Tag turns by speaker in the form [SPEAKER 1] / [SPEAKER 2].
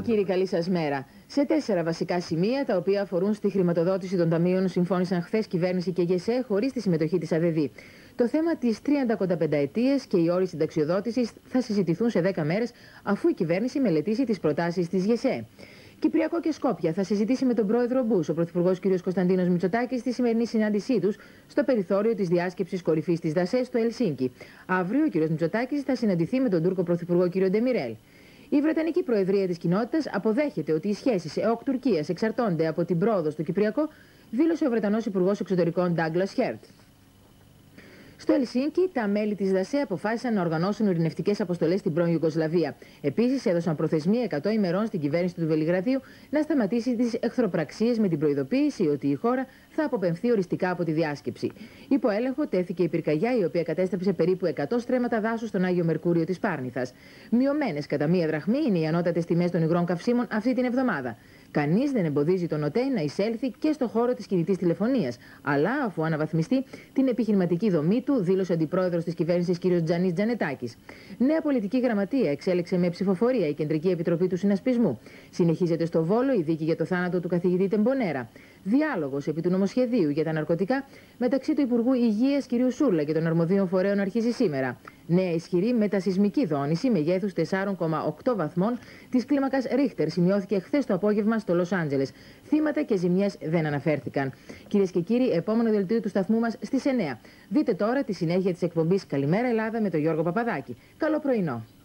[SPEAKER 1] κύριοι, καλή σας μέρα. Σε 4 βασικά σημεία, τα οποία αφορούν στη χρηματοδότηση των ταμείων, συμφώνησαν χθες κυβέρνηση και ΓΕΣΕ χωρίς τη συμμετοχή της ΑΔΔ. Το θέμα της 35ετίας και οι όροι συνταξιοδότησης θα συζητηθούν σε 10 μέρες, αφού η κυβέρνηση μελετήσει τις προτάσεις της ΓΕΣΕ. Κυπριακό και Σκόπια θα συζητήσει με τον πρόεδρο Μπούς ο πρωθυπουργός κ. Κωνσταντίνος Μητσοτάκης στη σημερινή συνάντησή τους στο περιθώριο της διάσκεψης κορυφής της ΔΑΣΕ στο Ελσίνκι. Αύριο ο κ. Μητσοτάκης θα συναντηθεί με τον Τούρκο πρωθυπουργό κ. Ντεμιρέλ. Η Βρετανική Προεδρία της Κοινότητας αποδέχεται ότι οι σχέσεις ΕΟΚ-Τουρκίας εξαρτώνται από την πρόοδο στο Κυπριακό, δήλωσε ο Βρετανός Υπουργός Εξωτερικών Ντάγκλας Χέρτ. Στο Ελσίνκι, τα μέλη της ΔΑΣΕ αποφάσισαν να οργανώσουν ειρηνευτικές αποστολές στην πρώην Ιουγκοσλαβία. Επίσης, έδωσαν προθεσμία 100 ημερών στην κυβέρνηση του Βελιγραδίου να σταματήσει τις εχθροπραξίες, με την προειδοποίηση ότι η χώρα θα αποπεμφθεί οριστικά από τη διάσκεψη. Υπό έλεγχο τέθηκε η πυρκαγιά, η οποία κατέστρεψε περίπου 100 στρέμματα δάσους στον Άγιο Μερκούριο της Πάρνηθας. Μειωμένες κατά 1 δραχμή είναι οι ανώτατες τιμές των υγρών καυσίμων αυτή την εβδομάδα. Κανείς δεν εμποδίζει τον ΟΤΕ να εισέλθει και στο χώρο της κινητής τηλεφωνίας, αλλά αφού αναβαθμιστεί την επιχειρηματική δομή του, δήλωσε αντιπρόεδρος της κυβέρνησης κ. Τζανής Τζανετάκης. Νέα πολιτική γραμματεία εξέλεξε με ψηφοφορία η Κεντρική Επιτροπή του Συνασπισμού. Συνεχίζεται στο Βόλο η δίκη για το θάνατο του καθηγητή Τεμπονέρα. Διάλογος επί του νομοσχεδίου για τα ναρκωτικά μεταξύ του Υπουργού Υγείας κ. Σούρλα και των αρμοδίων φορέων αρχίζει σήμερα. Νέα ισχυρή μετασεισμική δόνηση μεγέθους 4,8 βαθμών της κλίμακας Ρίχτερ σημειώθηκε χθες το απόγευμα στο Λος Άντζελες. Θύματα και ζημιές δεν αναφέρθηκαν. Κυρίες και κύριοι, επόμενο δελτίο του σταθμού μας στις 9. Δείτε τώρα τη συνέχεια της εκπομπής Καλημέρα Ελλάδα με τον Γιώργο Παπαδάκη. Καλό πρωινό.